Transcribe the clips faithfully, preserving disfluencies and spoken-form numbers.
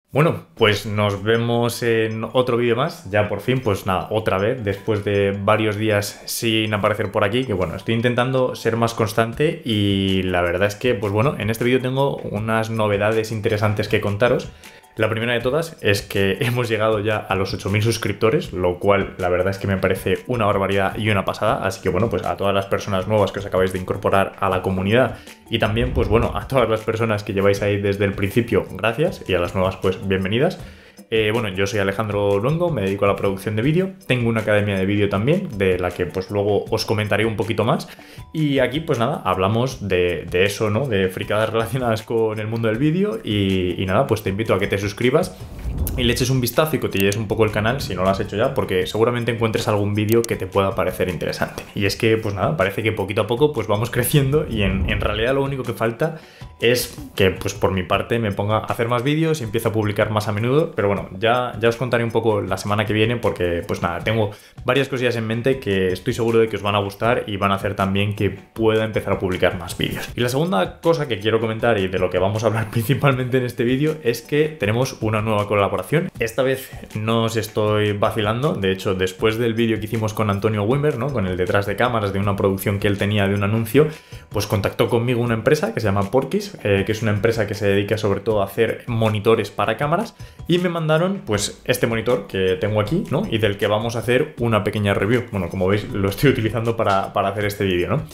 Bueno, pues nos vemos en otro vídeo más, ya por fin, pues nada, otra vez, después de varios días sin aparecer por aquí, que bueno, estoy intentando ser más constante y la verdad es que, pues bueno, en este vídeo tengo unas novedades interesantes que contaros. La primera de todas es que hemos llegado ya a los ocho mil suscriptores, lo cual la verdad es que me parece una barbaridad y una pasada, así que bueno, pues a todas las personas nuevas que os acabáis de incorporar a la comunidad y también pues bueno, a todas las personas que lleváis ahí desde el principio, gracias, y a las nuevas pues bienvenidas. Eh, bueno, yo soy Alejandro Luengo, me dedico a la producción de vídeo, tengo una academia de vídeo también, de la que pues luego os comentaré un poquito más, y aquí pues nada, hablamos de, de eso, ¿no? De fricadas relacionadas con el mundo del vídeo y, y nada, pues te invito a que te suscribas y le eches un vistazo y cotilles un poco el canal si no lo has hecho ya, porque seguramente encuentres algún vídeo que te pueda parecer interesante. Y es que, pues nada, parece que poquito a poco pues vamos creciendo y en, en realidad lo único que falta es que, pues por mi parte, me ponga a hacer más vídeos y empiece a publicar más a menudo, pero bueno, ya, ya os contaré un poco la semana que viene porque, pues nada, tengo varias cosillas en mente que estoy seguro de que os van a gustar y van a hacer también que pueda empezar a publicar más vídeos. Y la segunda cosa que quiero comentar y de lo que vamos a hablar principalmente en este vídeo es que tenemos una nueva colaboración. Esta vez no os estoy vacilando, de hecho, después del vídeo que hicimos con Antonio Wimmer, ¿no? Con el detrás de cámaras de una producción que él tenía de un anuncio, pues contactó conmigo una empresa que se llama Porkis, eh, que es una empresa que se dedica sobre todo a hacer monitores para cámaras, y me mandaron pues este monitor que tengo aquí, ¿no? Y del que vamos a hacer una pequeña review. Bueno, como veis, lo estoy utilizando para, para hacer este vídeo, ¿no?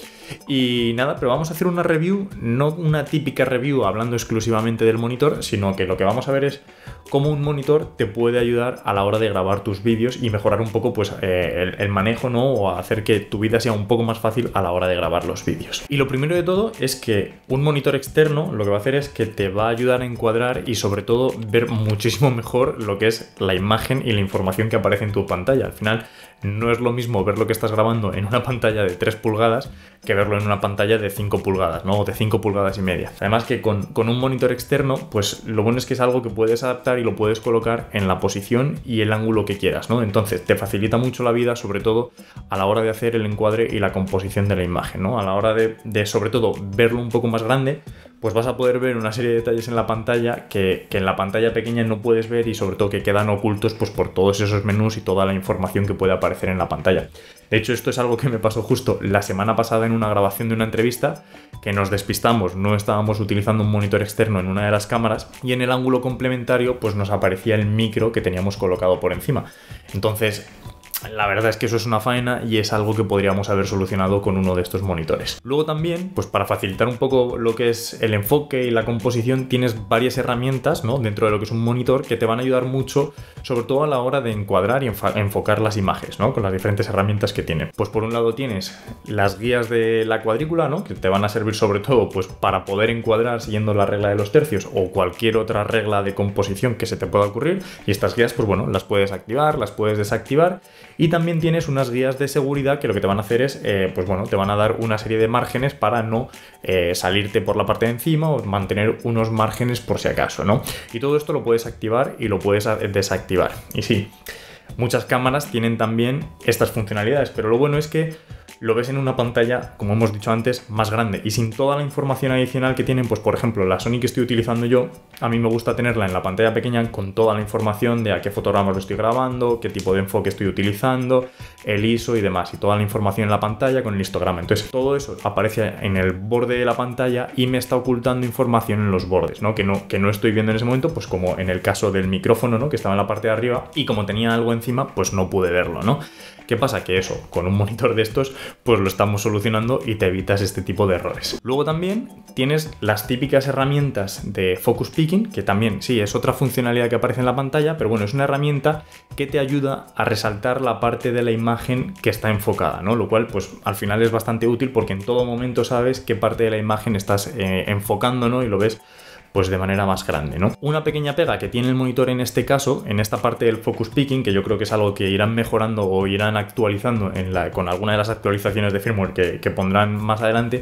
Y nada, pero vamos a hacer una review, no una típica review hablando exclusivamente del monitor, sino que lo que vamos a ver es cómo un monitor te puede ayudar a la hora de grabar tus vídeos y mejorar un poco pues eh, el, el manejo, ¿no? O hacer que tu vida sea un poco más fácil a la hora de grabar los vídeos. Y lo primero de todo es que un monitor externo lo que va a hacer es que te va a ayudar a encuadrar y sobre todo ver muchísimo mejor lo que es la imagen y la información que aparece en tu pantalla. Al final no es lo mismo ver lo que estás grabando en una pantalla de tres pulgadas que verlo en una pantalla de cinco pulgadas, ¿no? O de cinco pulgadas y media. Además que con, con un monitor externo, pues lo bueno es que es algo que puedes adaptar y lo puedes colocar en la posición y el ángulo que quieras, ¿no? Entonces te facilita mucho la vida, sobre todo a la hora de hacer el encuadre y la composición de la imagen, ¿no? A la hora de, de sobre todo verlo un poco más grande, pues vas a poder ver una serie de detalles en la pantalla que, que en la pantalla pequeña no puedes ver y sobre todo que quedan ocultos pues por todos esos menús y toda la información que puede aparecer en la pantalla. De hecho, esto es algo que me pasó justo la semana pasada en una grabación de una entrevista, que nos despistamos, no estábamos utilizando un monitor externo en una de las cámaras y en el ángulo complementario pues nos aparecía el micro que teníamos colocado por encima. Entonces, la verdad es que eso es una faena y es algo que podríamos haber solucionado con uno de estos monitores. Luego también, pues para facilitar un poco lo que es el enfoque y la composición, tienes varias herramientas, ¿no? Dentro de lo que es un monitor que te van a ayudar mucho, sobre todo a la hora de encuadrar y enfocar las imágenes, ¿no? Con las diferentes herramientas que tiene. Pues por un lado tienes las guías de la cuadrícula, ¿no? Que te van a servir sobre todo pues para poder encuadrar siguiendo la regla de los tercios o cualquier otra regla de composición que se te pueda ocurrir, y estas guías pues bueno, las puedes activar, las puedes desactivar. Y también tienes unas guías de seguridad que lo que te van a hacer es, eh, pues bueno, te van a dar una serie de márgenes para no eh, salirte por la parte de encima o mantener unos márgenes por si acaso, ¿no? Y todo esto lo puedes activar y lo puedes desactivar. Y sí, muchas cámaras tienen también estas funcionalidades, pero lo bueno es que lo ves en una pantalla, como hemos dicho antes, más grande y sin toda la información adicional que tienen. Pues por ejemplo, la Sony que estoy utilizando yo, a mí me gusta tenerla en la pantalla pequeña con toda la información de a qué fotogramas lo estoy grabando, qué tipo de enfoque estoy utilizando, el I S O y demás, y toda la información en la pantalla con el histograma. Entonces todo eso aparece en el borde de la pantalla y me está ocultando información en los bordes, ¿no? Que no, que no estoy viendo en ese momento, pues como en el caso del micrófono, ¿no? Que estaba en la parte de arriba y como tenía algo encima, pues no pude verlo, ¿no? ¿Qué pasa? Que eso, con un monitor de estos, pues lo estamos solucionando y te evitas este tipo de errores. Luego también tienes las típicas herramientas de Focus Picking, que también, sí, es otra funcionalidad que aparece en la pantalla, pero bueno, es una herramienta que te ayuda a resaltar la parte de la imagen que está enfocada, ¿no? Lo cual, pues al final es bastante útil porque en todo momento sabes qué parte de la imagen estás eh, enfocando, ¿no? Y lo ves pues de manera más grande, ¿no? Una pequeña pega que tiene el monitor en este caso, en esta parte del Focus Picking, que yo creo que es algo que irán mejorando o irán actualizando en la, con alguna de las actualizaciones de firmware que, que pondrán más adelante,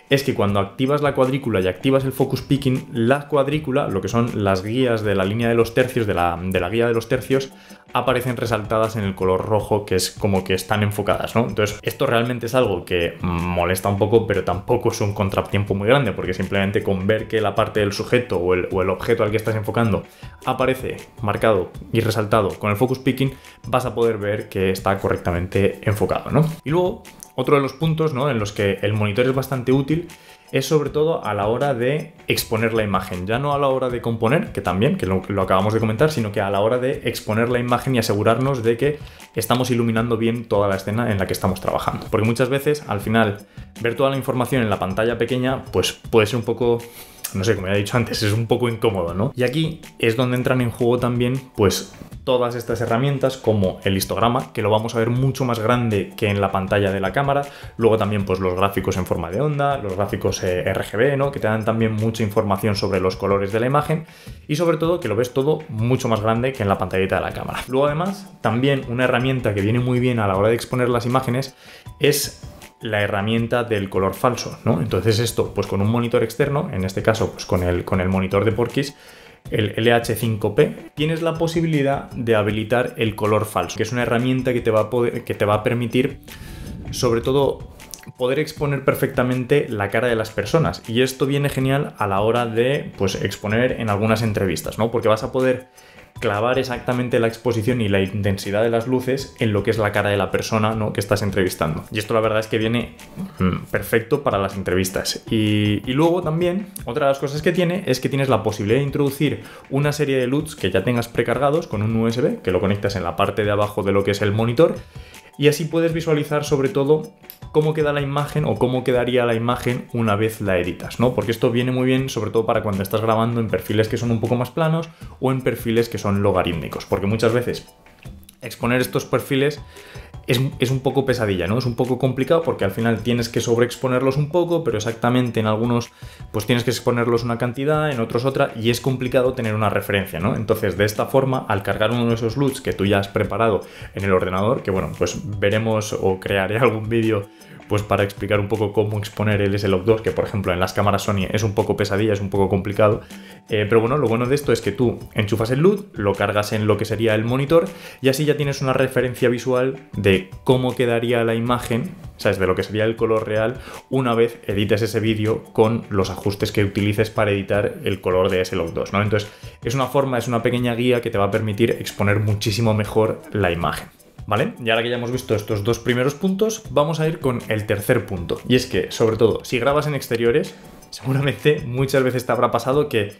es que cuando activas la cuadrícula y activas el focus picking, la cuadrícula, lo que son las guías de la línea de los tercios, de la, de la guía de los tercios, aparecen resaltadas en el color rojo, que es como que están enfocadas, ¿no? Entonces, esto realmente es algo que molesta un poco, pero tampoco es un contratiempo muy grande, porque simplemente con ver que la parte del sujeto o el, o el objeto al que estás enfocando aparece marcado y resaltado con el focus picking, vas a poder ver que está correctamente enfocado, ¿no? Y luego, otro de los puntos, ¿no?, en los que el monitor es bastante útil es sobre todo a la hora de exponer la imagen, ya no a la hora de componer, que también, que lo, lo acabamos de comentar, sino que a la hora de exponer la imagen y asegurarnos de que estamos iluminando bien toda la escena en la que estamos trabajando. Porque muchas veces, al final, ver toda la información en la pantalla pequeña, pues puede ser un poco... no sé, como ya he dicho antes, es un poco incómodo, ¿no? Y aquí es donde entran en juego también, pues, todas estas herramientas como el histograma, que lo vamos a ver mucho más grande que en la pantalla de la cámara. Luego también, pues, los gráficos en forma de onda, los gráficos eh, R G B, ¿no?, que te dan también mucha información sobre los colores de la imagen y sobre todo que lo ves todo mucho más grande que en la pantallita de la cámara. Luego, además, también una herramienta que viene muy bien a la hora de exponer las imágenes es la herramienta del color falso, ¿no? Entonces esto, pues con un monitor externo, en este caso pues con el, con el monitor de Porquis, el L H cinco P, tienes la posibilidad de habilitar el color falso, que es una herramienta que te va a, poder, que te va a permitir, sobre todo, poder exponer perfectamente la cara de las personas. Y esto viene genial a la hora de, pues, exponer en algunas entrevistas, ¿no? Porque vas a poder clavar exactamente la exposición y la intensidad de las luces en lo que es la cara de la persona, ¿no?, que estás entrevistando. Y esto la verdad es que viene mm, perfecto para las entrevistas. Y, y luego también, otra de las cosas que tiene es que tienes la posibilidad de introducir una serie de L U Ts que ya tengas precargados con un U S B, que lo conectas en la parte de abajo de lo que es el monitor, y así puedes visualizar sobre todo cómo queda la imagen o cómo quedaría la imagen una vez la editas, ¿no? Porque esto viene muy bien sobre todo para cuando estás grabando en perfiles que son un poco más planos o en perfiles que son logarítmicos, porque muchas veces exponer estos perfiles es, es un poco pesadilla, ¿no? Es un poco complicado porque al final tienes que sobreexponerlos un poco, pero exactamente en algunos pues tienes que exponerlos una cantidad, en otros otra, y es complicado tener una referencia, ¿no? Entonces, de esta forma, al cargar uno de esos L U Ts que tú ya has preparado en el ordenador, que bueno, pues veremos o crearé algún vídeo pues para explicar un poco cómo exponer el S Log dos, que por ejemplo en las cámaras Sony es un poco pesadilla, es un poco complicado, eh, pero bueno, lo bueno de esto es que tú enchufas el L U T, lo cargas en lo que sería el monitor y así ya tienes una referencia visual de cómo quedaría la imagen, ¿sabes?, de lo que sería el color real una vez edites ese vídeo con los ajustes que utilices para editar el color de S Log dos, ¿no? Entonces es una forma, es una pequeña guía que te va a permitir exponer muchísimo mejor la imagen. ¿Vale? Y ahora que ya hemos visto estos dos primeros puntos, vamos a ir con el tercer punto. Y es que, sobre todo, si grabas en exteriores, seguramente muchas veces te habrá pasado que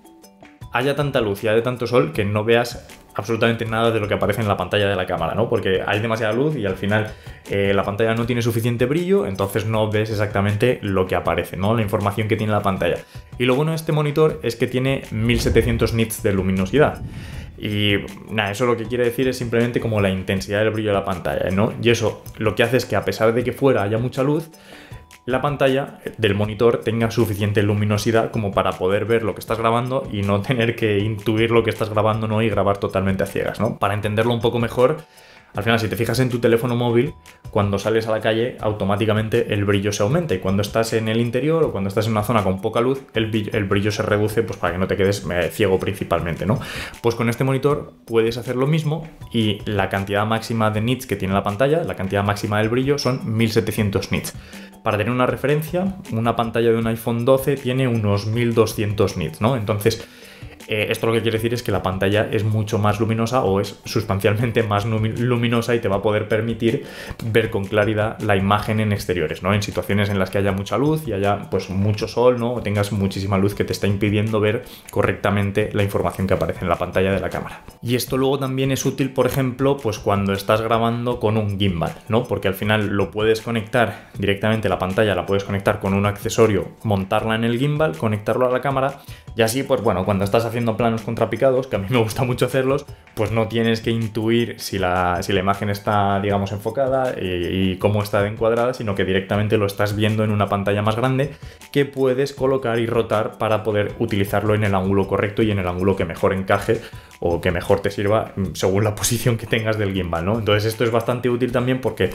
haya tanta luz y haya tanto sol que no veas absolutamente nada de lo que aparece en la pantalla de la cámara, ¿no? Porque hay demasiada luz y al final eh, la pantalla no tiene suficiente brillo, entonces no ves exactamente lo que aparece, ¿no?, la información que tiene la pantalla. Y lo bueno de este monitor es que tiene mil setecientos nits de luminosidad. Y nada, eso lo que quiere decir es simplemente como la intensidad del brillo de la pantalla, ¿no? Y eso lo que hace es que a pesar de que fuera haya mucha luz, la pantalla del monitor tenga suficiente luminosidad como para poder ver lo que estás grabando y no tener que intuir lo que estás grabando, ¿no?, y grabar totalmente a ciegas, ¿no? Para entenderlo un poco mejor, al final, si te fijas en tu teléfono móvil, cuando sales a la calle, automáticamente el brillo se aumenta y cuando estás en el interior o cuando estás en una zona con poca luz, el brillo, el brillo se reduce, pues para que no te quedes eh, ciego principalmente, ¿no? Pues con este monitor puedes hacer lo mismo y la cantidad máxima de nits que tiene la pantalla, la cantidad máxima del brillo, son mil setecientos nits. Para tener una referencia, una pantalla de un iPhone doce tiene unos mil doscientos nits, ¿no? Entonces, Eh, esto lo que quiere decir es que la pantalla es mucho más luminosa o es sustancialmente más luminosa y te va a poder permitir ver con claridad la imagen en exteriores, ¿no? En situaciones en las que haya mucha luz y haya pues mucho sol, ¿no?, o tengas muchísima luz que te está impidiendo ver correctamente la información que aparece en la pantalla de la cámara. Y esto luego también es útil, por ejemplo, pues cuando estás grabando con un gimbal, ¿no? Porque al final lo puedes conectar directamente, la pantalla la puedes conectar con un accesorio, montarla en el gimbal, conectarlo a la cámara y así, pues bueno, cuando estás haciendo planos contrapicados, que a mí me gusta mucho hacerlos, pues no tienes que intuir si la, si la imagen está, digamos, enfocada y, y cómo está encuadrada, sino que directamente lo estás viendo en una pantalla más grande que puedes colocar y rotar para poder utilizarlo en el ángulo correcto y en el ángulo que mejor encaje o que mejor te sirva según la posición que tengas del gimbal, ¿no? Entonces esto es bastante útil también porque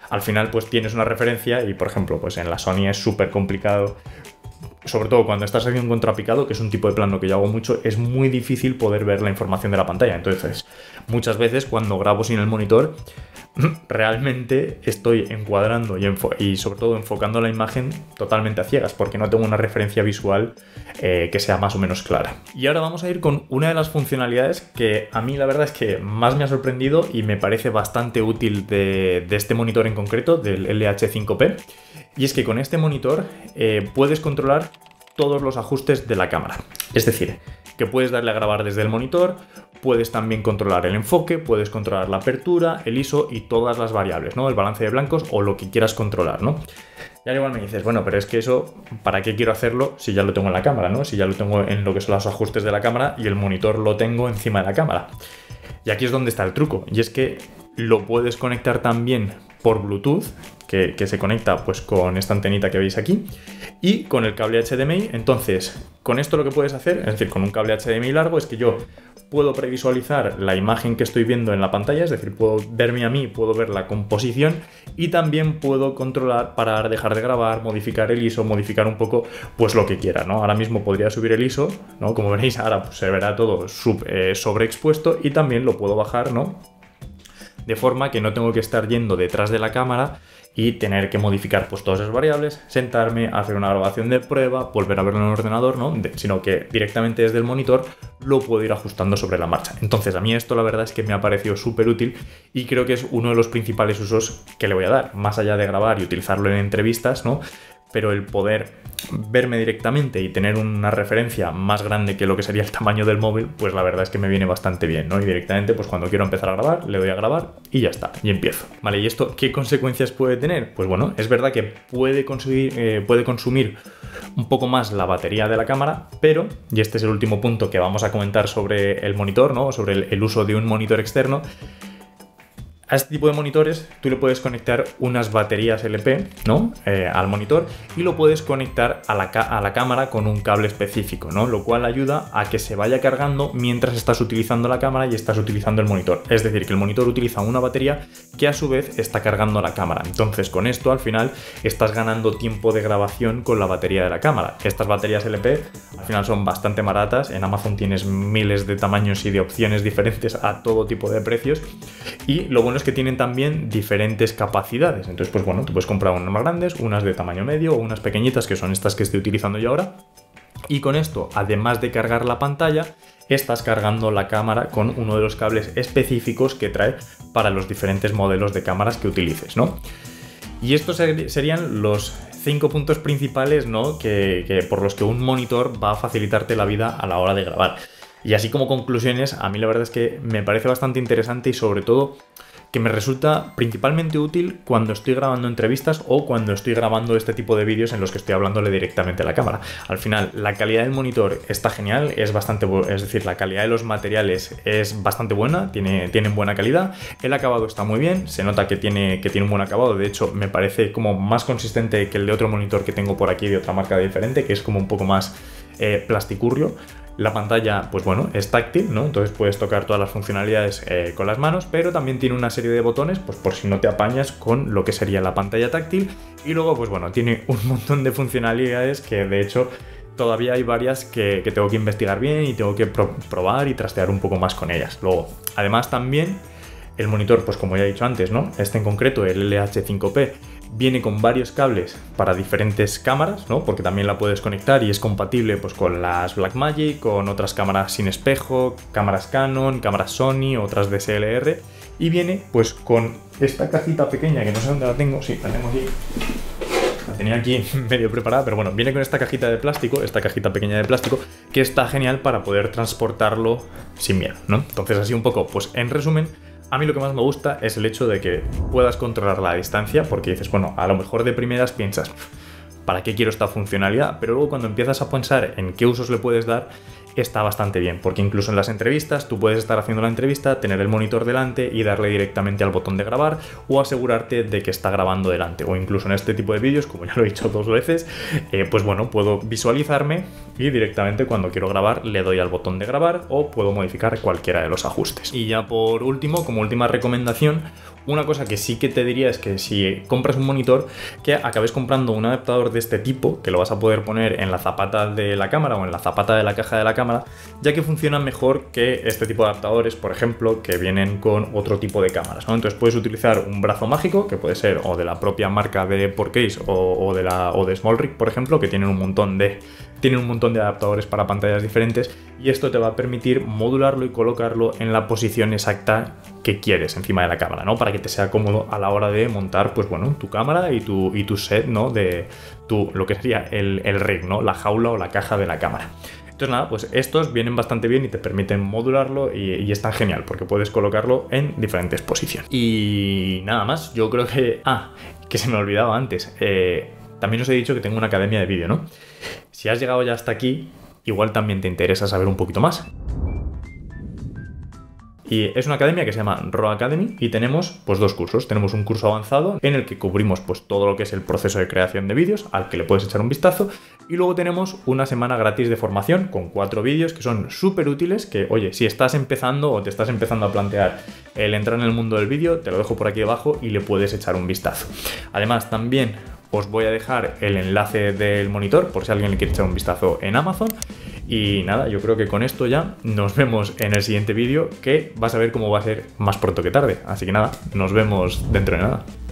al final pues tienes una referencia y, por ejemplo, pues en la Sony es súper complicado. Sobre todo cuando estás haciendo un contrapicado, que es un tipo de plano que yo hago mucho, es muy difícil poder ver la información de la pantalla. Entonces, muchas veces cuando grabo sin el monitor, realmente estoy encuadrando y, y sobre todo enfocando la imagen totalmente a ciegas, porque no tengo una referencia visual eh, que sea más o menos clara. Y ahora vamos a ir con una de las funcionalidades que a mí la verdad es que más me ha sorprendido y me parece bastante útil de, de este monitor en concreto, del L H cinco P. Y es que con este monitor eh, puedes controlar todos los ajustes de la cámara. Es decir, que puedes darle a grabar desde el monitor, puedes también controlar el enfoque, puedes controlar la apertura, el I S O y todas las variables, ¿no? El balance de blancos o lo que quieras controlar, ¿no? Ya igual me dices, bueno, pero es que eso, ¿para qué quiero hacerlo si ya lo tengo en la cámara, ¿no? Si ya lo tengo en lo que son los ajustes de la cámara y el monitor lo tengo encima de la cámara. Y aquí es donde está el truco, y es que lo puedes conectar también por Bluetooth, que, que se conecta pues con esta antenita que veis aquí, y con el cable H D M I. Entonces, con esto lo que puedes hacer, es decir, con un cable H D M I largo, es que yo puedo previsualizar la imagen que estoy viendo en la pantalla, es decir, puedo verme a mí, puedo ver la composición y también puedo controlar, parar, dejar de grabar, modificar el I S O, modificar un poco pues lo que quiera, ¿no? Ahora mismo podría subir el I S O, ¿no? Como veréis, ahora pues, se verá todo sub, eh, sobreexpuesto, y también lo puedo bajar, ¿no? De forma que no tengo que estar yendo detrás de la cámara y tener que modificar pues todas esas variables, sentarme, hacer una grabación de prueba, volver a verlo en el ordenador, ¿no? De, sino que directamente desde el monitor lo puedo ir ajustando sobre la marcha. Entonces a mí esto la verdad es que me ha parecido súper útil y creo que es uno de los principales usos que le voy a dar, más allá de grabar y utilizarlo en entrevistas, ¿no? Pero el poder verme directamente y tener una referencia más grande que lo que sería el tamaño del móvil, pues la verdad es que me viene bastante bien, ¿no? Y directamente, pues cuando quiero empezar a grabar, le doy a grabar y ya está, y empiezo. Vale, ¿y esto qué consecuencias puede tener? Pues bueno, es verdad que puede consumir, eh, puede consumir un poco más la batería de la cámara, pero, y este es el último punto que vamos a comentar sobre el monitor, ¿no? Sobre el, el uso de un monitor externo. A este tipo de monitores tú le puedes conectar unas baterías L P, ¿no? Eh, al monitor, y lo puedes conectar a la, a la cámara con un cable específico, ¿no? Lo cual ayuda a que se vaya cargando mientras estás utilizando la cámara y estás utilizando el monitor. Es decir, que el monitor utiliza una batería que a su vez está cargando la cámara. Entonces con esto al final estás ganando tiempo de grabación con la batería de la cámara. Estas baterías L P al final son bastante baratas. En Amazon tienes miles de tamaños y de opciones diferentes a todo tipo de precios, y lo bueno es que tienen también diferentes capacidades. Entonces, pues bueno, tú puedes comprar unas más grandes, unas de tamaño medio o unas pequeñitas, que son estas que estoy utilizando yo ahora. Y con esto, además de cargar la pantalla, estás cargando la cámara con uno de los cables específicos que trae para los diferentes modelos de cámaras que utilices, ¿no? Y estos serían los cinco puntos principales, ¿no? que, que por los que un monitor va a facilitarte la vida a la hora de grabar. Y así como conclusiones, a mí la verdad es que me parece bastante interesante y sobre todo que me resulta principalmente útil cuando estoy grabando entrevistas o cuando estoy grabando este tipo de vídeos en los que estoy hablándole directamente a la cámara. Al final, la calidad del monitor está genial, es bastante, es decir, la calidad de los materiales es bastante buena, tiene, tienen buena calidad, el acabado está muy bien, se nota que tiene, que tiene un buen acabado, de hecho me parece como más consistente que el de otro monitor que tengo por aquí de otra marca diferente, que es como un poco más eh, plasticurrio. La pantalla, pues bueno, es táctil, ¿no? Entonces puedes tocar todas las funcionalidades eh, con las manos, pero también tiene una serie de botones, pues por si no te apañas con lo que sería la pantalla táctil. Y luego, pues bueno, tiene un montón de funcionalidades que de hecho todavía hay varias que, que tengo que investigar bien y tengo que pro probar y trastear un poco más con ellas. Luego, además también el monitor, pues como ya he dicho antes, ¿no? Este en concreto, el L H cinco P, viene con varios cables para diferentes cámaras, ¿no? Porque también la puedes conectar y es compatible pues, con las Blackmagic, con otras cámaras sin espejo, cámaras Canon, cámaras Sony, otras D S L R. Y viene pues con esta cajita pequeña, que no sé dónde la tengo, sí, la tengo aquí. La tenía aquí medio preparada, pero bueno, viene con esta cajita de plástico, esta cajita pequeña de plástico, que está genial para poder transportarlo sin miedo, ¿no? Entonces así un poco, pues en resumen, a mí lo que más me gusta es el hecho de que puedas controlar la distancia, porque dices, bueno, a lo mejor de primeras piensas, ¿para qué quiero esta funcionalidad? Pero luego cuando empiezas a pensar en qué usos le puedes dar, está bastante bien, porque incluso en las entrevistas tú puedes estar haciendo la entrevista, tener el monitor delante y darle directamente al botón de grabar o asegurarte de que está grabando delante, o incluso en este tipo de vídeos, como ya lo he dicho dos veces, eh, pues bueno, puedo visualizarme y directamente cuando quiero grabar le doy al botón de grabar o puedo modificar cualquiera de los ajustes. Y ya por último, como última recomendación, una cosa que sí que te diría es que si compras un monitor, que acabes comprando un adaptador de este tipo, que lo vas a poder poner en la zapata de la cámara o en la zapata de la caja de la cámara, ya que funcionan mejor que este tipo de adaptadores, por ejemplo, que vienen con otro tipo de cámaras, ¿no? Entonces puedes utilizar un brazo mágico, que puede ser o de la propia marca de four case o, o de la o de SmallRig, por ejemplo, que tienen un montón de tienen un montón de adaptadores para pantallas diferentes, y esto te va a permitir modularlo y colocarlo en la posición exacta que quieres encima de la cámara, ¿no? Para que te sea cómodo a la hora de montar, pues bueno, tu cámara y tu, y tu set, ¿no? De tu, lo que sería el, el rig, ¿no? La jaula o la caja de la cámara. Entonces nada, pues estos vienen bastante bien y te permiten modularlo y, y están genial porque puedes colocarlo en diferentes posiciones. Y nada más, yo creo que... Ah, que se me olvidaba antes. Eh, también os he dicho que tengo una academia de vídeo, ¿no? Si has llegado ya hasta aquí, igual también te interesa saber un poquito más. Y es una academia que se llama Raw Academy y tenemos pues dos cursos. Tenemos un curso avanzado en el que cubrimos pues todo lo que es el proceso de creación de vídeos, al que le puedes echar un vistazo, y luego tenemos una semana gratis de formación con cuatro vídeos que son súper útiles, que oye, si estás empezando o te estás empezando a plantear el entrar en el mundo del vídeo, te lo dejo por aquí debajo y le puedes echar un vistazo. Además también os voy a dejar el enlace del monitor por si alguien le quiere echar un vistazo en Amazon. Y nada, yo creo que con esto ya nos vemos en el siguiente vídeo, que vas a ver cómo va a ser más pronto que tarde. Así que nada, nos vemos dentro de nada.